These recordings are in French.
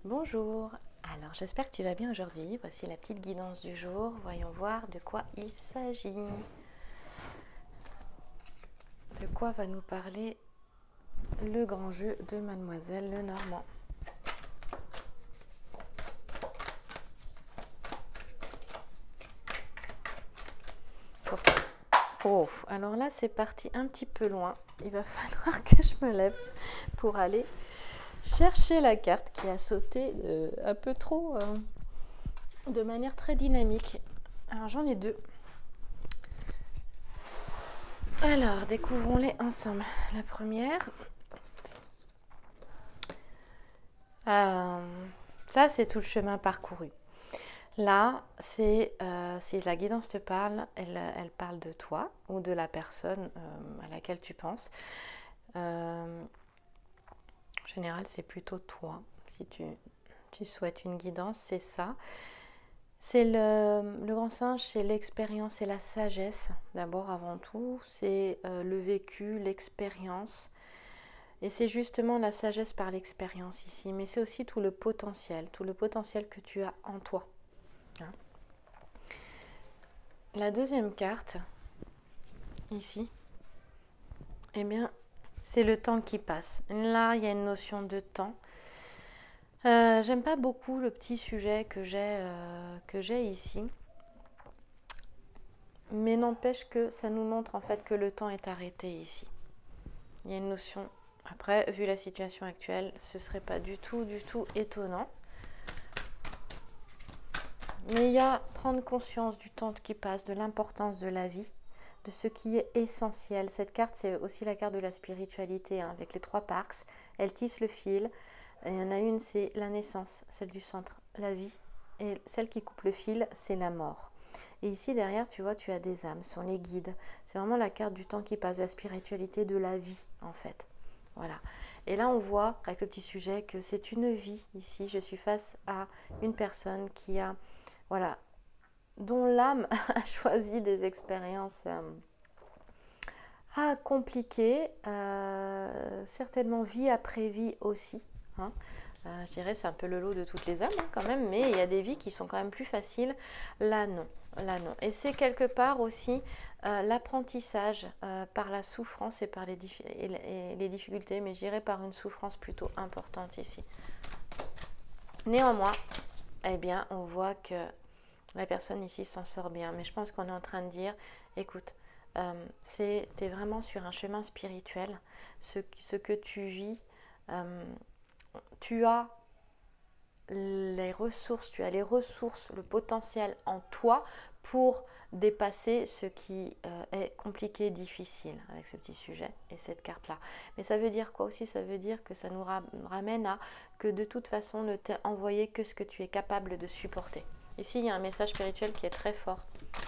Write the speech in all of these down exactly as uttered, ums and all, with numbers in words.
Bonjour, alors j'espère que tu vas bien aujourd'hui. Voici la petite guidance du jour. Voyons voir de quoi il s'agit. De quoi va nous parler le grand jeu de Mademoiselle Lenormand. Oh, alors là c'est parti un petit peu loin. Il va falloir que je me lève pour aller chercher la carte qui a sauté euh, un peu trop, euh, de manière très dynamique. Alors j'en ai deux. Alors, découvrons-les ensemble. La première, euh, ça c'est tout le chemin parcouru. Là, c'est euh, si la guidance te parle, elle, elle parle de toi ou de la personne euh, à laquelle tu penses. Euh, en général, c'est plutôt toi. Si tu, tu souhaites une guidance, c'est ça. C'est le, le grand singe, c'est l'expérience, c'est la sagesse, d'abord avant tout. C'est euh, le vécu, l'expérience. Et c'est justement la sagesse par l'expérience ici. Mais c'est aussi tout le potentiel, tout le potentiel que tu as en toi. Hein. La deuxième carte, ici, eh bien, c'est le temps qui passe. Là, il y a une notion de temps. Euh, j'aime pas beaucoup le petit sujet que j'ai euh, que j'ai ici. Mais n'empêche que ça nous montre en fait que le temps est arrêté ici. Il y a une notion. Après, vu la situation actuelle, ce serait pas du tout, du tout étonnant. Mais il y a prendre conscience du temps qui passe, de l'importance de la vie, de ce qui est essentiel. Cette carte, c'est aussi la carte de la spiritualité, hein, avec les trois parcs. Elle tisse le fil. Et il y en a une, c'est la naissance, celle du centre, la vie. Et celle qui coupe le fil, c'est la mort. Et ici, derrière, tu vois, tu as des âmes, ce sont les guides. C'est vraiment la carte du temps qui passe, de la spiritualité, de la vie, en fait. Voilà. Et là, on voit, avec le petit sujet, que c'est une vie, ici. Je suis face à une personne qui a... Voilà, dont l'âme a choisi des expériences euh, ah, compliquées, euh, certainement vie après vie aussi. Hein. Euh, je dirais c'est un peu le lot de toutes les âmes hein, quand même, mais il y a des vies qui sont quand même plus faciles. Là non, là non. Et c'est quelque part aussi euh, l'apprentissage euh, par la souffrance et par les, dif- et les, les difficultés, mais je dirais par une souffrance plutôt importante ici. Néanmoins, eh bien, on voit que la personne ici s'en sort bien, mais je pense qu'on est en train de dire, écoute, euh, c'est, t'es vraiment sur un chemin spirituel, ce, ce que tu vis, euh, tu as les ressources, tu as les ressources, le potentiel en toi pour dépasser ce qui euh, est compliqué, difficile avec ce petit sujet et cette carte-là. Mais ça veut dire quoi aussi? Ça veut dire que ça nous ramène à que de toute façon ne t'est envoyé que ce que tu es capable de supporter. Ici, il y a un message spirituel qui est très fort.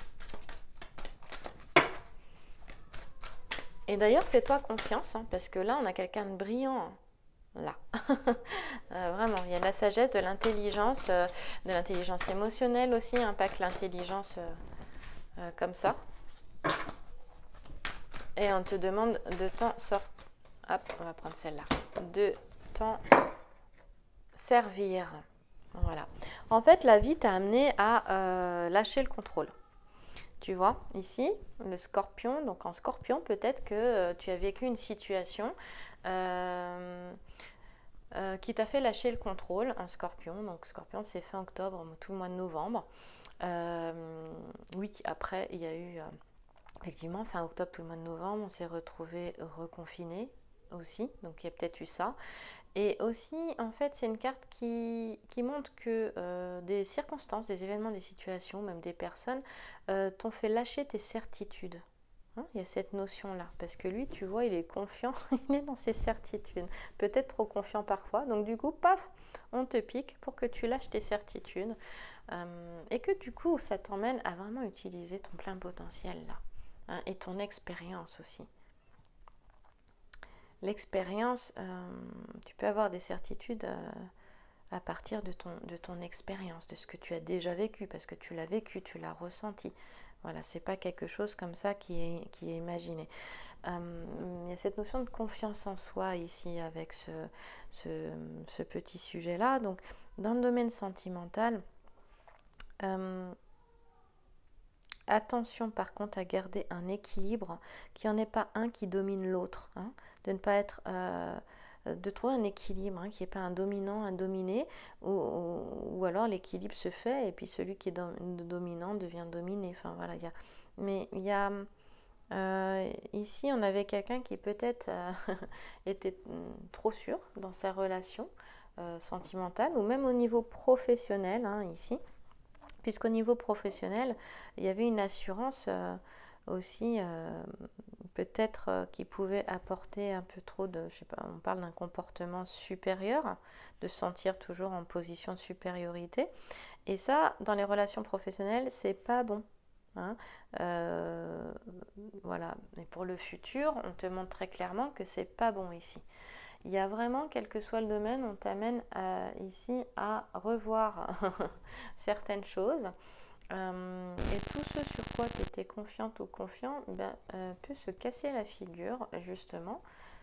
Et d'ailleurs, fais-toi confiance, hein, parce que là, on a quelqu'un de brillant. Là. euh, vraiment, il y a de la sagesse, de l'intelligence, euh, de l'intelligence émotionnelle aussi, hein, pas que l'intelligence euh, euh, comme ça. Et on te demande de t'en sortir. Hop, on va prendre celle-là. De t'en servir. Voilà. En fait, la vie t'a amené à euh, lâcher le contrôle. Tu vois, ici, le scorpion. Donc en scorpion, peut-être que euh, tu as vécu une situation euh, euh, qui t'a fait lâcher le contrôle. Un scorpion, donc scorpion, c'est fin octobre, tout le mois de novembre. Euh, oui, après, il y a eu, euh, effectivement, fin octobre, tout le mois de novembre, on s'est retrouvés reconfinés aussi. Donc il y a peut-être eu ça. Et aussi, en fait, c'est une carte qui, qui montre que euh, des circonstances, des événements, des situations, même des personnes, euh, t'ont fait lâcher tes certitudes. Hein, il y a cette notion-là. Parce que lui, tu vois, il est confiant, il est dans ses certitudes. Peut-être trop confiant parfois. Donc du coup, paf, on te pique pour que tu lâches tes certitudes. Euh, et que du coup, ça t'emmène à vraiment utiliser ton plein potentiel là. Hein, et ton expérience aussi. L'expérience, euh, tu peux avoir des certitudes euh, à partir de ton, de ton expérience, de ce que tu as déjà vécu, parce que tu l'as vécu, tu l'as ressenti. Voilà, c'est pas quelque chose comme ça qui est, qui est imaginé. Euh, il y a cette notion de confiance en soi ici avec ce, ce, ce petit sujet-là. Donc, dans le domaine sentimental, euh, attention par contre à garder un équilibre, qu'il n'y en ait pas un qui domine l'autre, hein, de ne pas être... Euh, de trouver un équilibre, hein, qui n'est pas un dominant, un dominé, ou, ou, ou alors l'équilibre se fait et puis celui qui est dom dominant devient dominé. Enfin voilà, il y a... Mais il y a... Euh, ici, on avait quelqu'un qui peut-être euh, était trop sûr dans sa relation euh, sentimentale ou même au niveau professionnel, hein, ici. Puisqu'au niveau professionnel, il y avait une assurance euh, aussi, euh, peut-être euh, qui pouvait apporter un peu trop de, je sais pas, on parle d'un comportement supérieur, de se sentir toujours en position de supériorité. Et ça, dans les relations professionnelles, c'est pas bon. Hein. Euh, voilà. Et pour le futur, on te montre très clairement que c'est pas bon ici. Il y a vraiment, quel que soit le domaine, on t'amène à, ici à revoir certaines choses. Euh, et tout ce sur quoi tu étais confiante ou confiant ben, euh, peut se casser la figure, justement.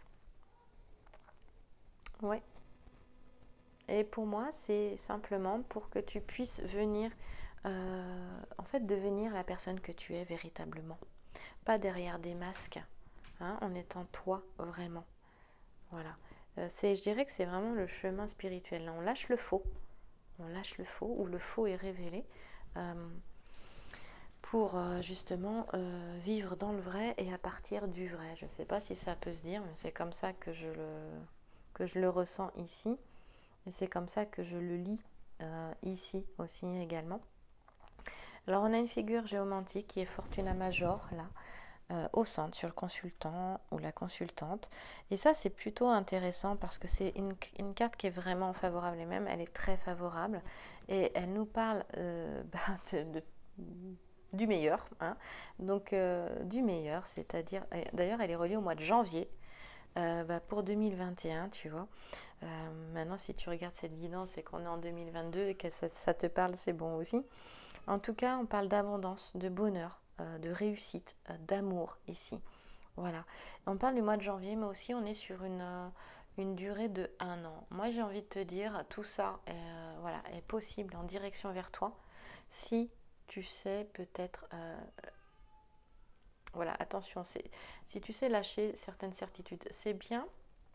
Ouais. Et pour moi, c'est simplement pour que tu puisses venir, euh, en fait, devenir la personne que tu es véritablement. Pas derrière des masques, hein, en étant toi vraiment. Voilà. Euh, c'est, je dirais que c'est vraiment le chemin spirituel. Là, on lâche le faux. On lâche le faux, ou le faux est révélé. Euh, pour euh, justement euh, vivre dans le vrai et à partir du vrai. Je ne sais pas si ça peut se dire, mais c'est comme ça que je le, que je le ressens ici. Et c'est comme ça que je le lis euh, ici aussi également. Alors on a une figure géomantique qui est Fortuna Major, là, euh, au centre, sur le consultant ou la consultante. Et ça, c'est plutôt intéressant parce que c'est une, une carte qui est vraiment favorable, et même elle est très favorable. Et elle nous parle euh, bah, de, de du meilleur, hein. Donc euh, du meilleur, c'est-à-dire, d'ailleurs elle est reliée au mois de janvier euh, bah, pour deux mille vingt et un, tu vois. Euh, maintenant, si tu regardes cette guidance et qu'on est en deux mille vingt-deux et que ça, ça te parle, c'est bon aussi. En tout cas, on parle d'abondance, de bonheur, euh, de réussite, euh, d'amour ici. Voilà. On parle du mois de janvier, mais aussi on est sur une, euh, une durée de un an. Moi, j'ai envie de te dire, tout ça euh, voilà, est possible en direction vers toi si tu sais peut-être, euh, voilà, attention, c'est, si tu sais lâcher certaines certitudes, c'est bien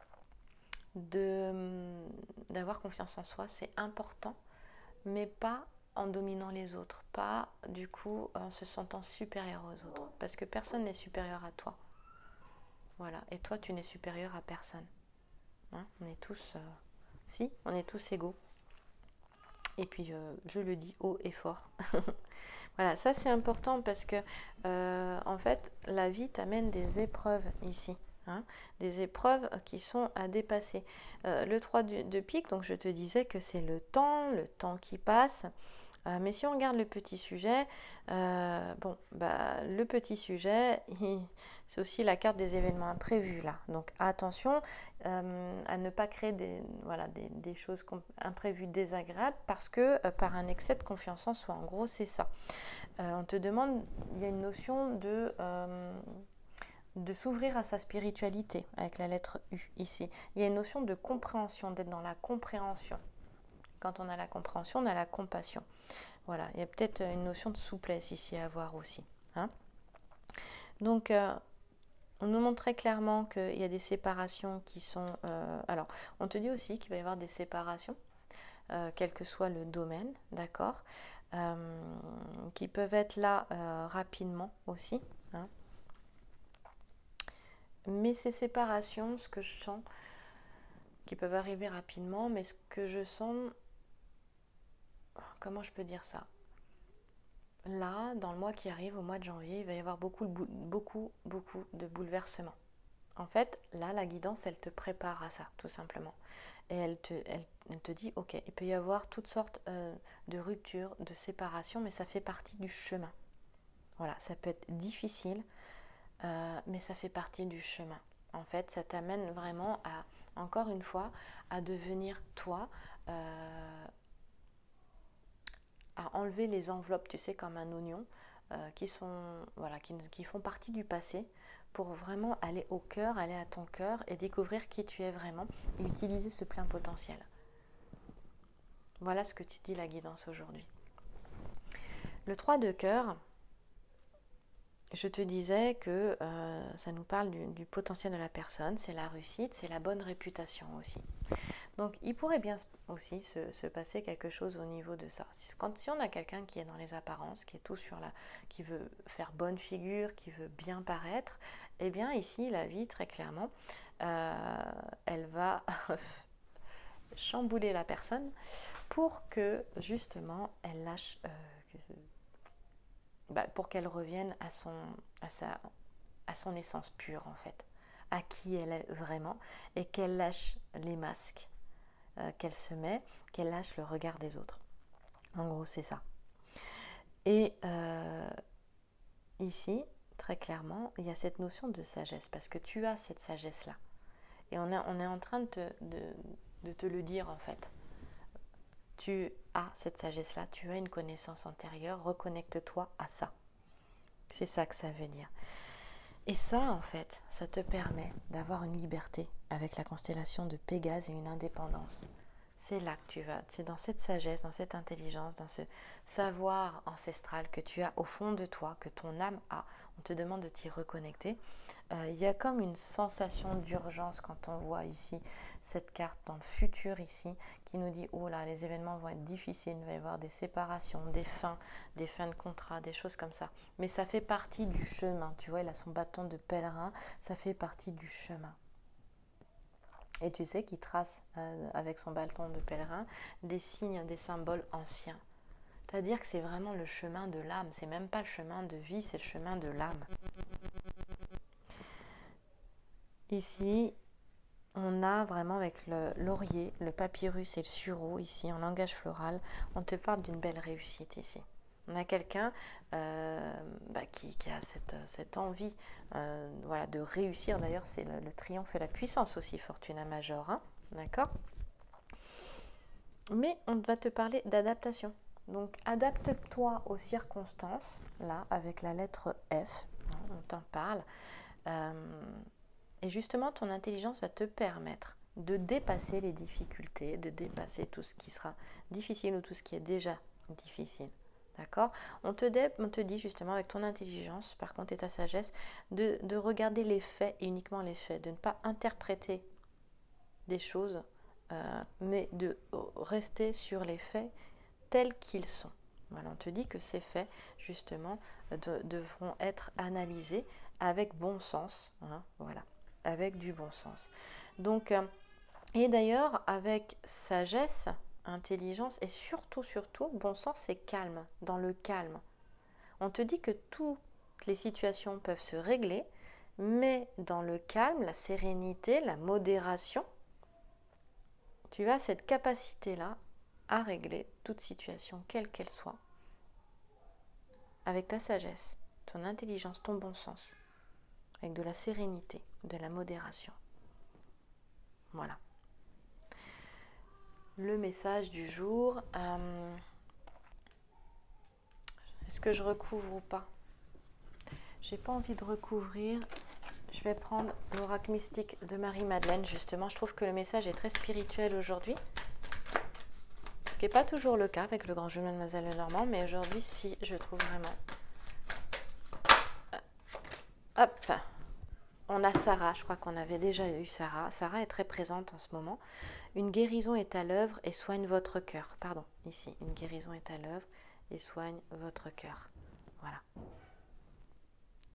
de, d'avoir confiance en soi, c'est important, mais pas en dominant les autres, pas du coup en se sentant supérieur aux autres, parce que personne n'est supérieur à toi. Voilà, et toi tu n'es supérieur à personne. Hein, on est tous, euh, si, on est tous égaux. Et puis euh, je le dis haut et fort. Voilà, ça c'est important parce que euh, en fait la vie t'amène des épreuves ici, hein, des épreuves qui sont à dépasser. Euh, le trois de, de pique, donc je te disais que c'est le temps, le temps qui passe. Euh, mais si on regarde le petit sujet, euh, bon, bah, le petit sujet, c'est aussi la carte des événements imprévus là. Donc attention euh, à ne pas créer des, voilà, des, des choses imprévues désagréables parce que euh, par un excès de confiance en soi. En gros, c'est ça. Euh, on te demande, il y a une notion de... Euh, de s'ouvrir à sa spiritualité avec la lettre U ici. Il y a une notion de compréhension, d'être dans la compréhension. Quand on a la compréhension, on a la compassion. Voilà, il y a peut-être une notion de souplesse ici à avoir aussi. Hein. Donc, euh, on nous montre très clairement qu'il y a des séparations qui sont... Euh, alors, on te dit aussi qu'il va y avoir des séparations, euh, quel que soit le domaine, d'accord, euh, qui peuvent être là euh, rapidement aussi. Hein. Mais ces séparations, ce que je sens, qui peuvent arriver rapidement, mais ce que je sens... Comment je peux dire ça ? Là, dans le mois qui arrive, au mois de janvier, il va y avoir beaucoup, beaucoup, beaucoup de bouleversements. En fait, là, la guidance, elle te prépare à ça, tout simplement. Et elle te, elle, elle te dit, ok, il peut y avoir toutes sortes euh, de ruptures, de séparations, mais ça fait partie du chemin. Voilà, ça peut être difficile, euh, mais ça fait partie du chemin. En fait, ça t'amène vraiment à, encore une fois, à devenir toi, euh, à enlever les enveloppes, tu sais, comme un oignon, euh, qui, sont, voilà, qui, qui font partie du passé, pour vraiment aller au cœur, aller à ton cœur et découvrir qui tu es vraiment et utiliser ce plein potentiel. Voilà ce que tu dis la guidance aujourd'hui. Le trois de cœur, je te disais que euh, ça nous parle du, du potentiel de la personne, c'est la réussite, c'est la bonne réputation aussi. Donc il pourrait bien aussi se, se passer quelque chose au niveau de ça. Quand, si on a quelqu'un qui est dans les apparences, qui est tout sur la, qui veut faire bonne figure, qui veut bien paraître, eh bien ici la vie très clairement, euh, elle va chambouler la personne pour que justement elle lâche... Euh, que, Bah, pour qu'elle revienne à son, à, sa, à son essence pure en fait, à qui elle est vraiment, et qu'elle lâche les masques euh, qu'elle se met, qu'elle lâche le regard des autres. En gros, c'est ça. Et euh, ici, très clairement, il y a cette notion de sagesse, parce que tu as cette sagesse-là. Et on est, on est en train de te, de, de te le dire en fait. Tu as cette sagesse-là, tu as une connaissance antérieure, reconnecte-toi à ça. C'est ça que ça veut dire. Et ça, en fait, ça te permet d'avoir une liberté avec la constellation de Pégase et une indépendance. C'est là que tu vas, c'est dans cette sagesse, dans cette intelligence, dans ce savoir ancestral que tu as au fond de toi, que ton âme a. On te demande de t'y reconnecter. Euh, il y a comme une sensation d'urgence quand on voit ici cette carte dans le futur ici, qui nous dit, oh là, les événements vont être difficiles, il va y avoir des séparations, des fins, des fins de contrat, des choses comme ça. Mais ça fait partie du chemin, tu vois, il a son bâton de pèlerin, ça fait partie du chemin. Et tu sais qu'il trace euh, avec son bâton de pèlerin des signes, des symboles anciens. C'est-à-dire que c'est vraiment le chemin de l'âme, c'est même pas le chemin de vie, c'est le chemin de l'âme. Ici, on a vraiment avec le laurier, le papyrus et le sureau, ici en langage floral, on te parle d'une belle réussite ici. On a quelqu'un euh, bah, qui, qui a cette, cette envie euh, voilà, de réussir. D'ailleurs, c'est le, le triomphe et la puissance aussi, Fortuna Major. Hein, d'accord ? Mais on va te parler d'adaptation. Donc, adapte-toi aux circonstances, là, avec la lettre F. Hein, on t'en parle. Euh, et justement, ton intelligence va te permettre de dépasser les difficultés, de dépasser tout ce qui sera difficile ou tout ce qui est déjà difficile. D'accord ? On te, dé, on te dit justement avec ton intelligence, par contre et ta sagesse, de, de regarder les faits et uniquement les faits, de ne pas interpréter des choses, euh, mais de rester sur les faits tels qu'ils sont. Voilà, on te dit que ces faits, justement, de, devront être analysés avec bon sens. Hein, voilà, avec du bon sens. Donc, euh, et d'ailleurs, avec sagesse, intelligence et surtout, surtout, bon sens et calme, dans le calme. On te dit que toutes les situations peuvent se régler, mais dans le calme, la sérénité, la modération, tu as cette capacité-là à régler toute situation, quelle qu'elle soit, avec ta sagesse, ton intelligence, ton bon sens, avec de la sérénité, de la modération. Voilà. Le message du jour, euh, est-ce que je recouvre ou pas? J'ai pas envie de recouvrir. Je vais prendre l'oracle mystique de Marie-Madeleine, justement. Je trouve que le message est très spirituel aujourd'hui. Ce qui n'est pas toujours le cas avec le grand jeu Mademoiselle Lenormand, mais aujourd'hui, si, je trouve vraiment. Hop! On a Sarah, je crois qu'on avait déjà eu Sarah. Sarah est très présente en ce moment. Une guérison est à l'œuvre et soigne votre cœur. Pardon, ici, une guérison est à l'œuvre et soigne votre cœur. Voilà.